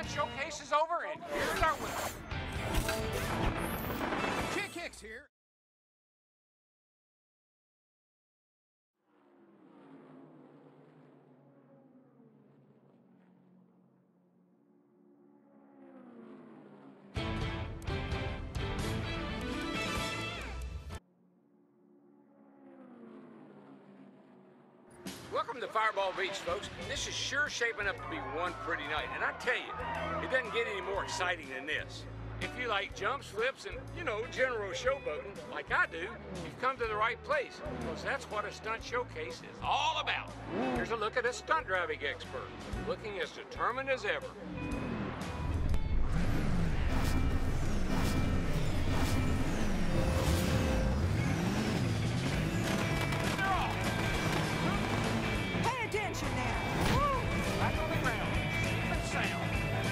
stunt showcase is over, and here's our winner. Chick Hicks here. Welcome to Fireball Beach, folks. This is sure shaping up to be one pretty night, and I tell you, it doesn't get any more exciting than this. If you like jumps, flips, and, you know, general showboating, like I do, you've come to the right place, because that's what a stunt showcase is all about. Here's a look at a stunt driving expert, looking as determined as ever. Back on the ground, safe and sound.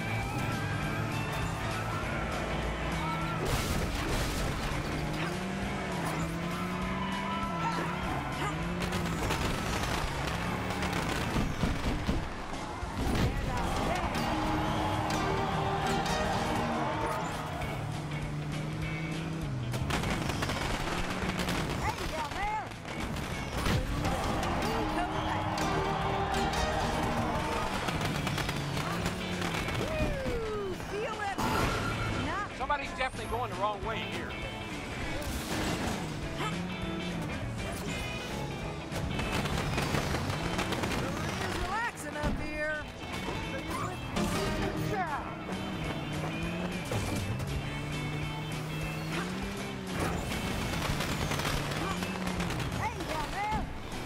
Somebody's definitely going the wrong way here. It's relaxing up here. Hey, down there.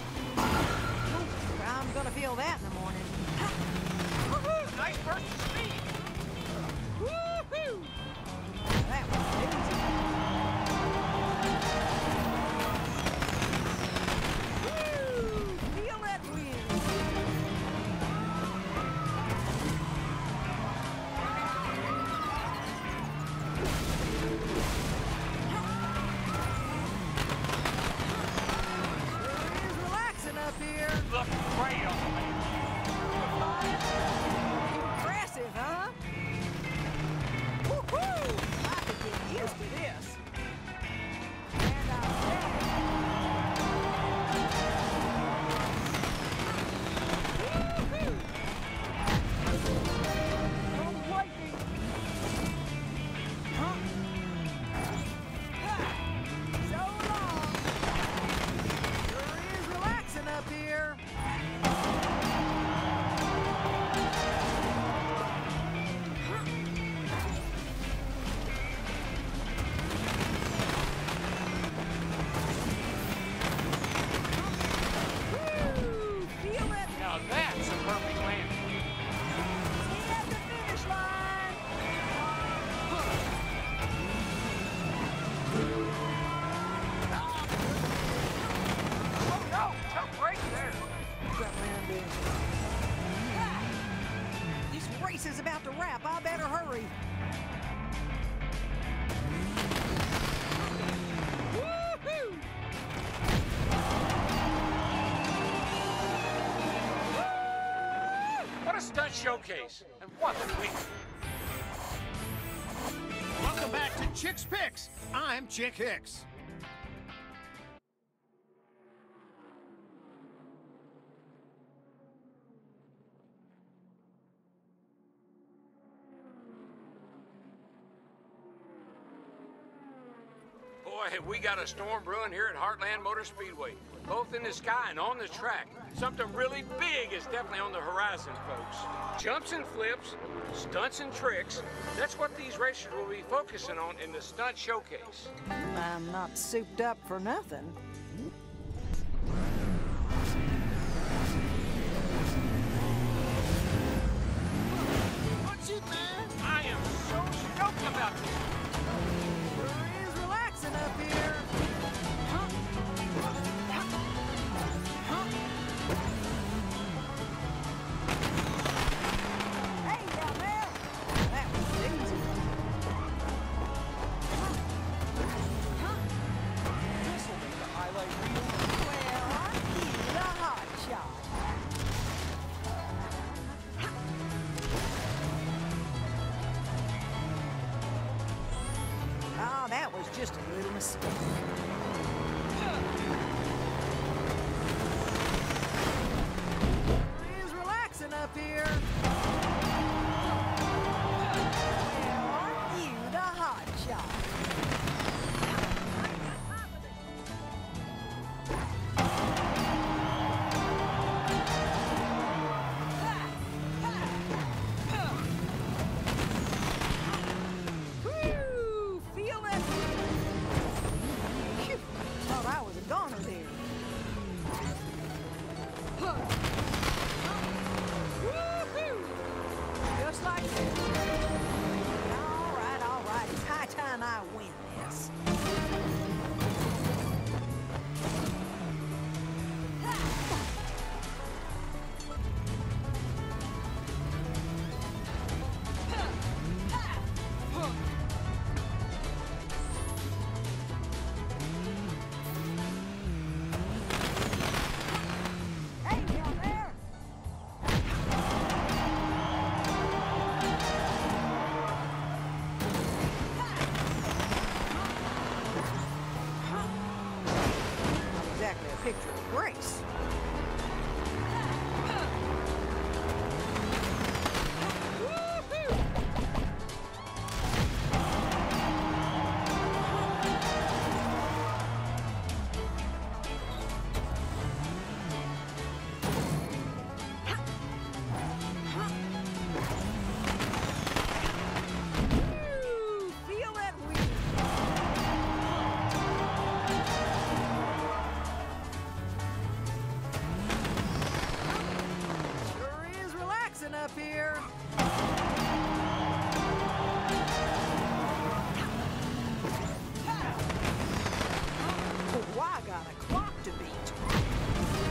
I'm gonna feel that in the morning. Woohoo! Nice burst of speed. Woohoo! That was easy. Woo! Feel that wind. It is relaxing up here. Look great on the man. Impressive, huh? Woo-hoo! I could get used to this. And woo-hoo! Oh, lightning! Huh? Ah, so long! Sure is relaxing up here. Woo! Feel it! Now that's a perfect landing. See at the finish line! Oh no! Tough break there. That landing. Ah! This race is about to wrap. I better hurry. Woohoo! What a stunt showcase, and what a week. Welcome back to Chick's Picks. I'm Chick Hicks. Boy, we got a storm brewing here at Heartland Motor Speedway, both in the sky and on the track. Something really big is definitely on the horizon, folks. Jumps and flips, stunts and tricks, that's what these racers will be focusing on in the stunt showcase. I'm not souped up for nothing. What's it, man? I am so stoked about this. Sure is relaxing up here. Hey, down there. That was easy. This'll make the highlight reel. Well, I need a hot shot. just a little mistake. It is relaxing up here. Well, aren't you the hot shot? Woo! Feel that? Phew! Thought I was a goner there. Woo-hoo! Just like that. All right. It's high time I win this. Hey, down there! Not exactly a picture of grace. Woo-hoo! Woo! Feel that wind. Sure is relaxing up here. Oh, I got a clock to beat.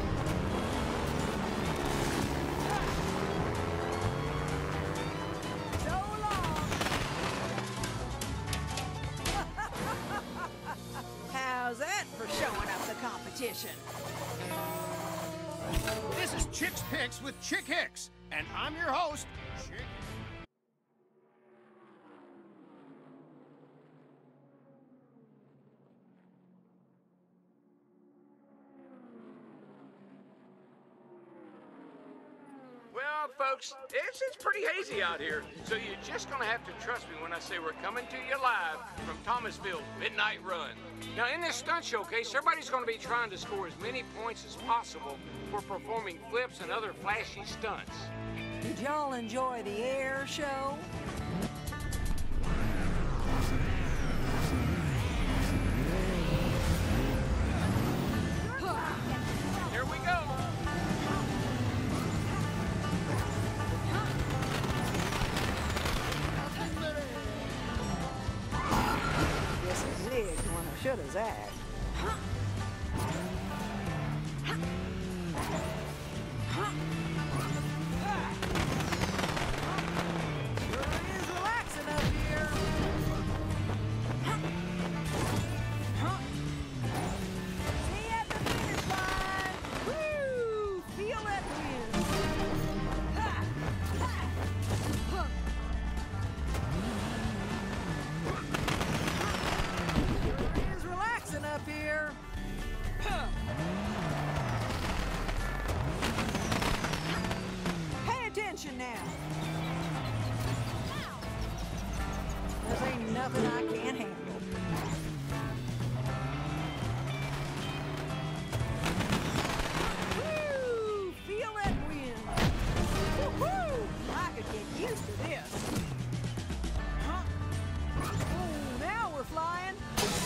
So long. How's that for showing up the competition? This is Chick's Picks with Chick Hicks, and I'm your host, Chick. Well, folks, it's pretty hazy out here, so you're just gonna have to trust me when I say we're coming to you live from Thomasville's Midnight Run. Now, in this stunt showcase, everybody's gonna be trying to score as many points as possible for performing flips and other flashy stunts. Did y'all enjoy the air show? Here we go. Guess I zigged when I should have zagged. Sure is relaxing up here. See you at the finish line. Woo! Feel that wind. Sure is relaxing up here. Pay attention now. This ain't nothing I can't handle. Woo! Feel that wind. Woo-hoo! I could get used to this. Huh? Oh, now we're flying.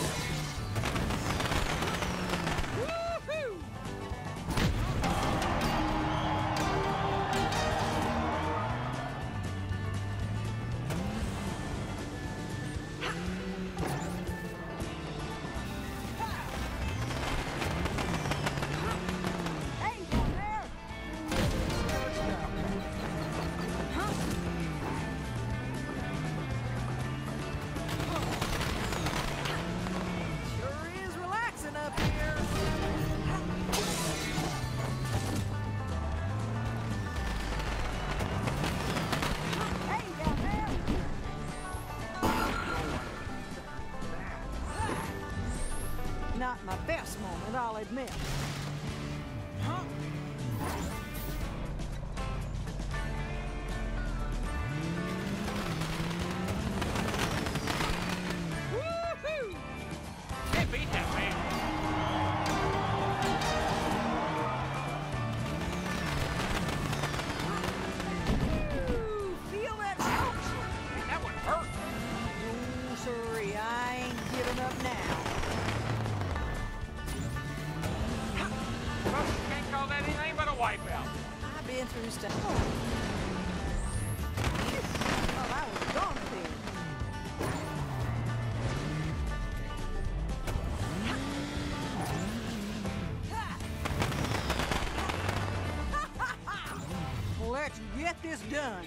Woo-hoo! Hey, down there! Huh? admit. Huh? Woohoo! Can't beat that, man. Ooh, feel that ouch! That one hurt. Oh, sorry, I ain't giving up now. Folks, you can't call that anything but a wipeout. I've been through stuff. Oh. Well, I was gone then. Let's get this done.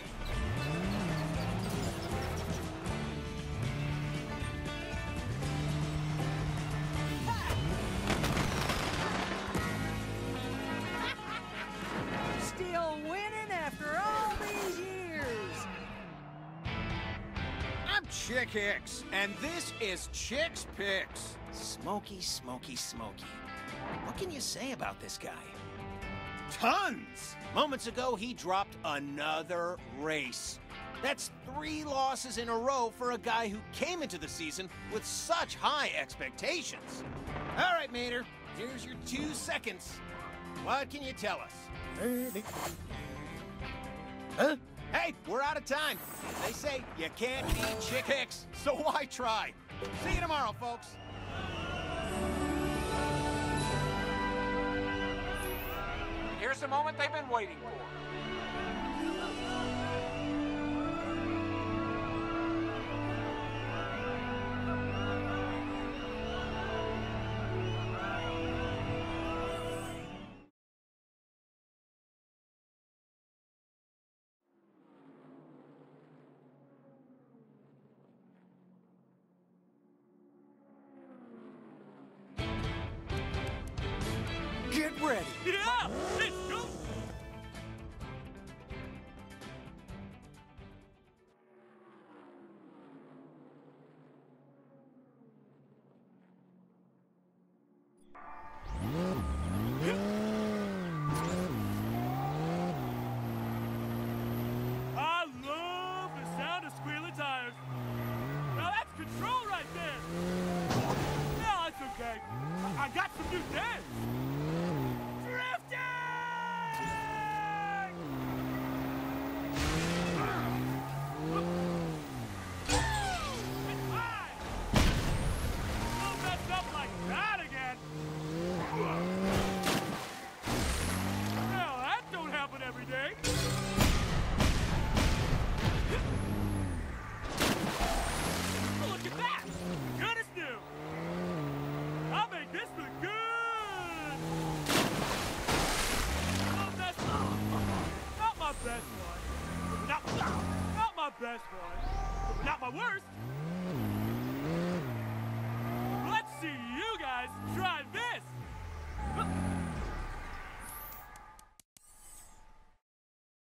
Still winning after all these years. I'm Chick Hicks, and this is Chick's Picks. Smoky, smoky, smoky. What can you say about this guy? Tons! Moments ago, he dropped another race. That's 3 losses in a row for a guy who came into the season with such high expectations. All right, Mater, here's your 2 seconds. What can you tell us? Huh? Hey, we're out of time. They say you can't beat Chick Hicks, so why try? See you tomorrow, folks. Here's the moment they've been waiting for. Get ready. Yeah! Let's go! I love the sound of squealing tires. Now that's control right there. No, it's okay. I got some new dance. Drifting! It's high! Don't mess up like that again. Well, that don't happen every day. Look at that! Good as new! I'll make this look good! Oh, that's not my best one. Not my best one. Not my worst. Let's see you guys try